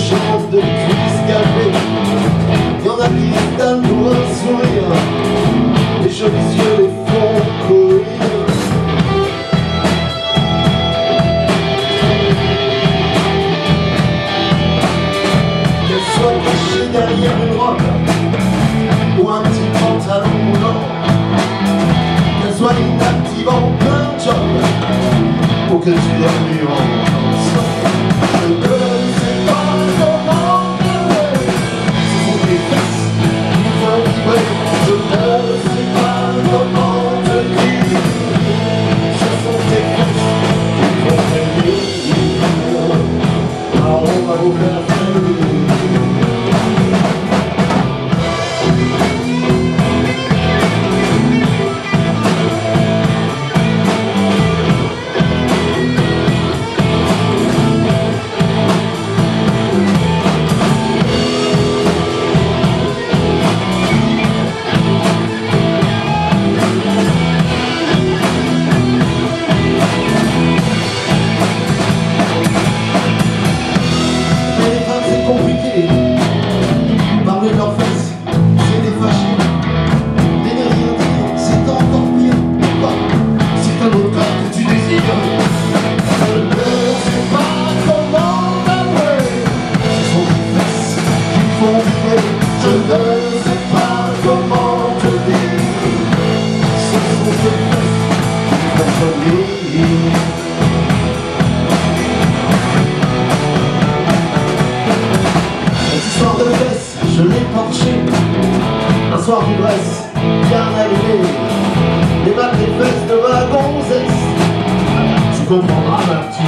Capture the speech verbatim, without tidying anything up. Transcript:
jambes de cuisses gavées. Y'en a qui se donnent pour un sourire, les jolis yeux les font courir. Qu'elle soit cachée derrière une robe ou un petit pantalon blanc, qu'elle soit inactive en plein job ou que tu dormes en sang. Je ne sais pas comment pleurer, ce sont tes fesses qui font vibrer. Je ne sais pas comment te dire, ce sont tes fesses qui font rêver. Alors on va vous faire rêver. Parler de leurs fesses, c'est des fâchés. N'aimer rien dire, c'est encore pire. Bah, c'est un autre corps que tu désires. Je ne sais pas comment t'avouer, ce sont tes fesses qui me font vibrer. Je ne sais pas comment te dire, ce sont tes fesses qui me font vibrer. De fesses, je l'ai penché un soir d'ivresse, bien allumé, les mains des fesses de ma gonzesse. Tu comprendras ma petite